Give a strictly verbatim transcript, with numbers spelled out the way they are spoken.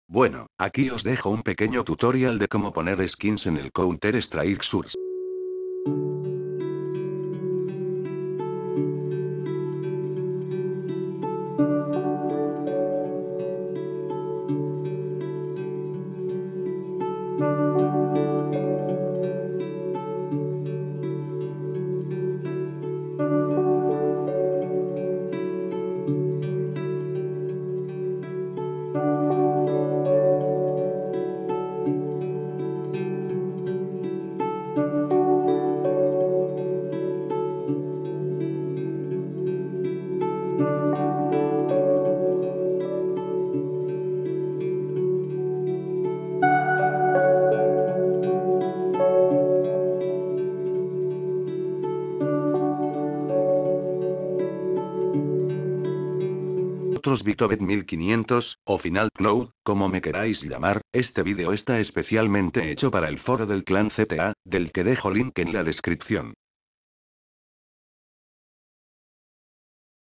Bueno, aquí os dejo un pequeño tutorial de cómo poner skins en el Counter-Strike Source. Otros Bitobet mil quinientos, o Final Cloud, como me queráis llamar, este vídeo está especialmente hecho para el foro del clan Z A, del que dejo link en la descripción.